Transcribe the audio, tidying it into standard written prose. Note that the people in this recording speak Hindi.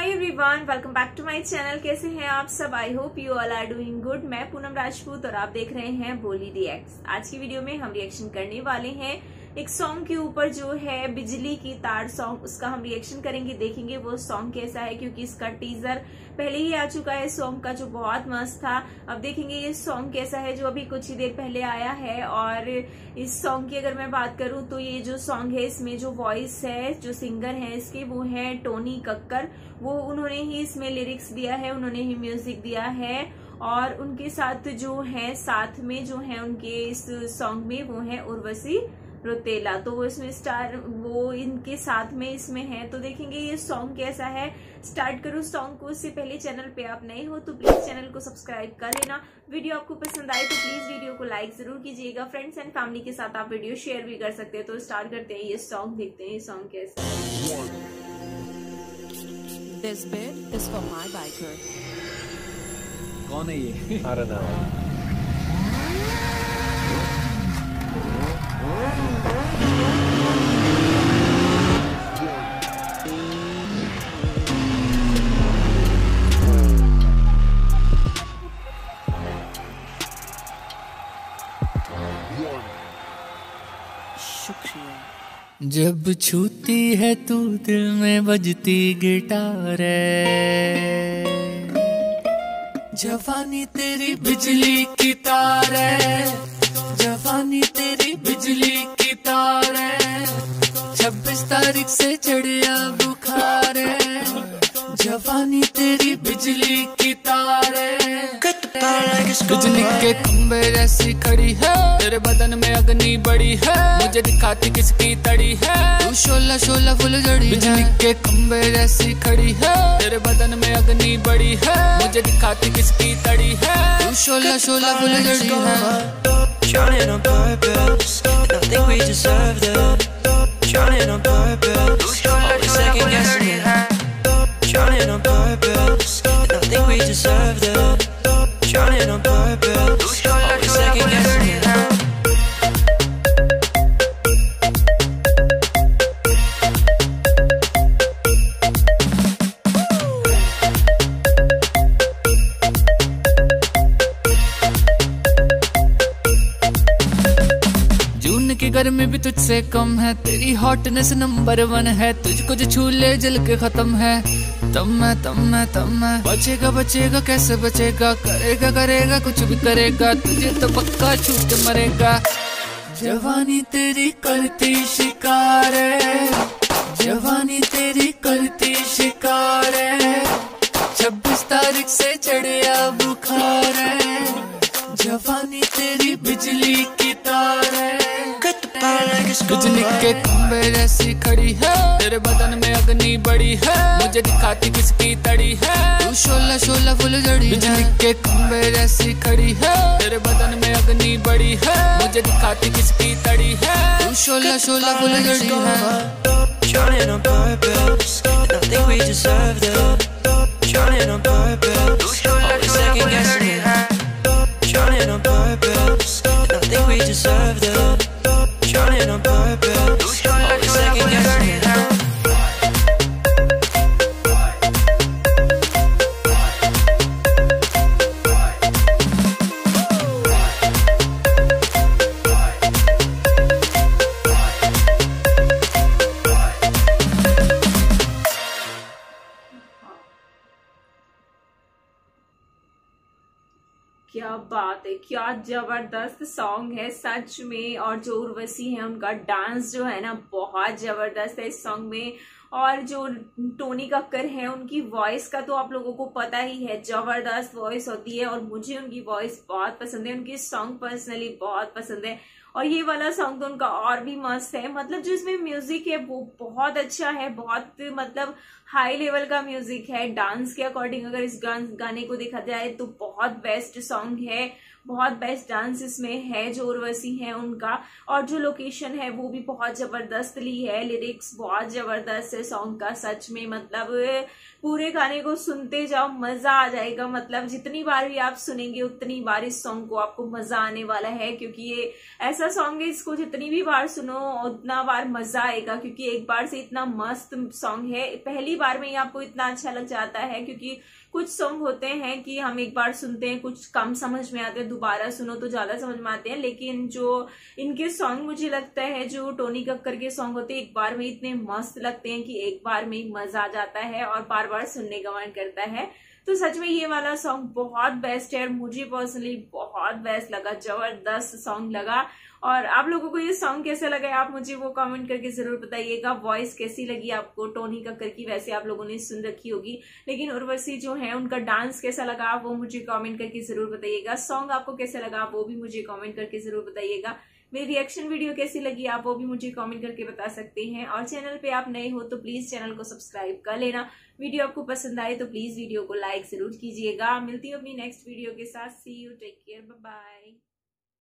Hi everyone, welcome back to my channel. कैसे हैं आप सब? I hope you all are doing good. मैं पूनम राजपूत और आप देख रहे हैं बोली रिएक्ट्स। आज की वीडियो में हम रिएक्शन करने वाले हैं एक सॉन्ग के ऊपर जो है बिजली की तार सॉन्ग, उसका हम रिएक्शन करेंगे, देखेंगे वो सॉन्ग कैसा है, क्योंकि इसका टीजर पहले ही आ चुका है सॉन्ग का जो बहुत मस्त था। अब देखेंगे ये सॉन्ग कैसा है जो अभी कुछ ही देर पहले आया है। और इस सॉन्ग की अगर मैं बात करूं तो ये जो सॉन्ग है इसमें जो वॉइस है, जो सिंगर है इसके, वो है टोनी कक्कर। वो उन्होंने ही इसमें लिरिक्स दिया है, उन्होंने ही म्यूजिक दिया है। और उनके साथ जो है, साथ में जो है उनके इस सॉन्ग में वो है उर्वशी रौतेला। तो वो इसमें स्टार, वो इनके साथ में इसमें है। तो देखेंगे ये सॉन्ग कैसा है। स्टार्ट करूँ सॉन्ग को, उससे पहले चैनल पे आप नए हो तो प्लीज चैनल को सब्सक्राइब कर लेना। वीडियो आपको पसंद आए तो प्लीज वीडियो को लाइक जरूर कीजिएगा। फ्रेंड्स एंड फैमिली के साथ आप वीडियो शेयर भी कर सकते हैं। तो स्टार्ट करते हैं ये सॉन्ग, देखते हैं ये सॉन्ग कैसा है। This bit is for my biker. कौन है ये? I don't know. शुक्रिया। जब छूती है तू दिल में बजती गिटार है, जवानी तेरी बिजली की तार है, जवानी तेरी बिजली की तार है, 26 तारीख से चढ़िया बुखार है, जवानी तेरी बिजली की तार है। बिजली के खंभे जैसी खड़ी है, तेरे बदन में अग्नि बड़ी है, मुझे दिखाती किसकी तड़ी है, तू शोला शोला फुल जड़ी है। बिजली के खंभे जैसी खड़ी है, तेरे बदन में अग्नि बड़ी है, मुझे दिखाती किसकी तड़ी है, तू शोला शोला फुल जड़ी है। Trying on purpose, and I think we deserve that. Trying on purpose, always second guessing it. Trying on purpose, and I think we deserve that. Trying on purpose, always second guessing it. की गर्मी भी तुझसे कम है, तेरी हॉटनेस नंबर 1 है, तुझको जो छू ले जल के खत्म है। तम मैं बचेगा बचेगा कैसे बचेगा, करेगा करेगा कुछ भी करेगा, तुझे तो पक्का छू के मरेगा। जवानी तेरी करती शिकार है, जवानी तेरी करती शिकार है, 26 तारीख से चढ़िया बुखार है, जवानी तेरी बिजली की तार है। बिजली के खंभे जैसी खड़ी है, तेरे बदन में अग्नि बड़ी है, मुझे दिखाती किसकी तड़ी है, तू शोला शोला फुल जड़ी है। बिजली के खंभे जैसी खड़ी है, तेरे बदन में अग्नि बड़ी है, मुझे दिखाती किसकी तड़ी है, तू शोला शोला फुल जड़ी है। Trying on purpose, and I think we deserve that. Trying on purpose, always second guessing it. Trying on purpose, and I think we deserve that. Trying on purpose, always second guessing it. क्या बात है, क्या जबरदस्त सॉन्ग है सच में। और जो उर्वशी है उनका डांस जो है ना बहुत जबरदस्त है इस सॉन्ग में। और जो टोनी कक्कर है उनकी वॉइस का तो आप लोगों को पता ही है, जबरदस्त वॉइस होती है और मुझे उनकी वॉइस बहुत पसंद है, उनकी सॉन्ग पर्सनली बहुत पसंद है। और ये वाला सॉन्ग तो उनका और भी मस्त है, मतलब जो इसमें म्यूजिक है वो बहुत अच्छा है, बहुत मतलब हाई लेवल का म्यूजिक है। डांस के अकॉर्डिंग अगर इस गाने को देखा जाए तो बहुत बेस्ट सॉन्ग है। बहुत बेस्ट डांस इसमें है जो उर्वशी है उनका, और जो लोकेशन है वो भी बहुत जबरदस्त ली है। लिरिक्स बहुत जबरदस्त है सॉन्ग का, सच में मतलब पूरे गाने को सुनते जाओ, मजा आ जाएगा। मतलब जितनी बार भी आप सुनेंगे उतनी बार इस सॉन्ग को आपको मजा आने वाला है, क्योंकि ये ऐसा सॉन्ग है इसको जितनी भी बार सुनो उतना बार मजा आएगा, क्योंकि एक बार से इतना मस्त सॉन्ग है, पहली बार में ही आपको इतना अच्छा लग जाता है। क्योंकि कुछ सॉन्ग होते हैं कि हम एक बार सुनते हैं कुछ कम समझ में आते हैं, दोबारा सुनो तो ज्यादा समझ में आते हैं, लेकिन जो इनके सॉन्ग मुझे लगता है जो टोनी कक्कर के सॉन्ग होते हैं एक बार में इतने मस्त लगते हैं कि एक बार में ही मजा आ जाता है और बार बार सुनने का मन करता है। तो सच में ये वाला सॉन्ग बहुत बेस्ट है और मुझे पर्सनली बहुत बेस्ट लगा, जबरदस्त सॉन्ग लगा। और आप लोगों को ये सॉन्ग कैसे लगा आप मुझे वो कमेंट करके जरूर बताइएगा। वॉइस कैसी लगी आपको टोनी कक्कर की, वैसे आप लोगों ने सुन रखी होगी, लेकिन उर्वशी जो है उनका डांस कैसा लगा आप वो मुझे कमेंट करके जरूर बताइएगा। सॉन्ग आपको कैसा लगा आप वो भी मुझे कमेंट करके जरूर बताइएगा। मेरी रिएक्शन वीडियो कैसी लगी आप वो भी मुझे कमेंट करके बता सकते हैं। और चैनल पे आप नए हो तो प्लीज चैनल को सब्सक्राइब कर लेना। वीडियो आपको पसंद आए तो प्लीज वीडियो को लाइक जरूर कीजिएगा। मिलती हूँ अपनी नेक्स्ट वीडियो के साथ। See you, take care, bye bye.